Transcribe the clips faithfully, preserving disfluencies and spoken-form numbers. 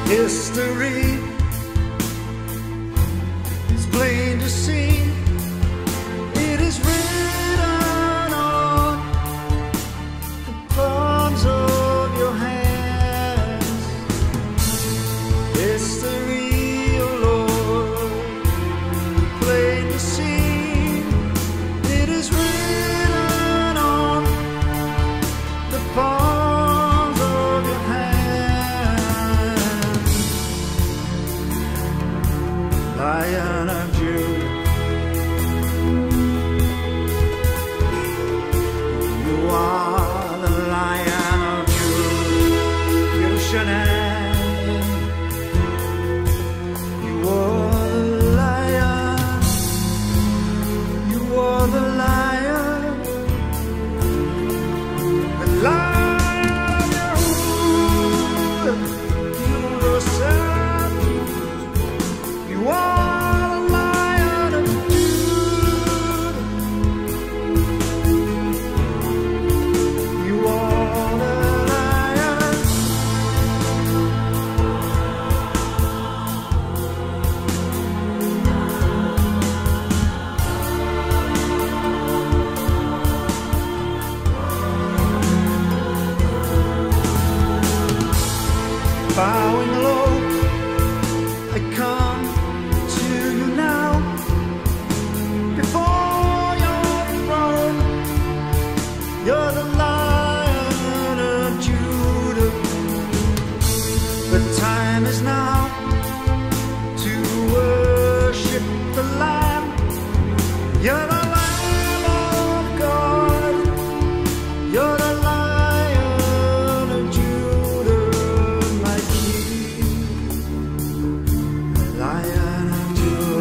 History is plain to see. It is written on the palms of your hands. History, oh Lord, plain to see. It is written on the palms of your hands. Lion of Judah, you are the Lion of Judah, Yerushalayim. You are the Lion, you are the Lion, the Lion of Yehudah, Yerushalayim. You are bowing low, I come to you now, before your throne. You're the Lion of Judah. The time is now to worship the Lamb. You're the Lamb of God. You're the Lion of Judah. Lion of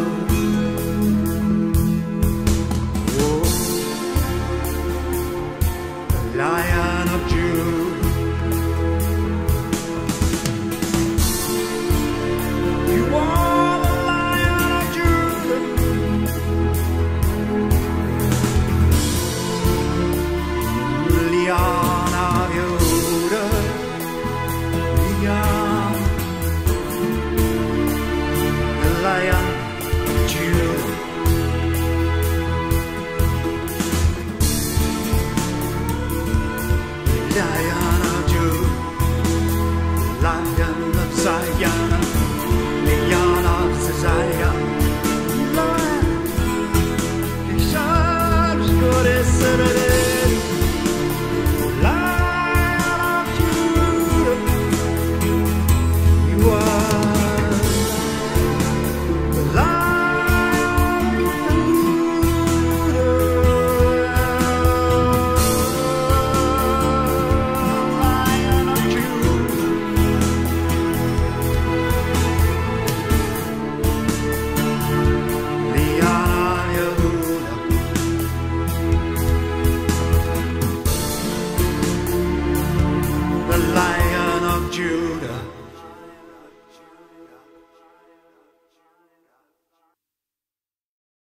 Judah, oh, Lion of Judah, you are the Lion of Judah, Lion of Yehudah, Lion. Lion of Judah, Lion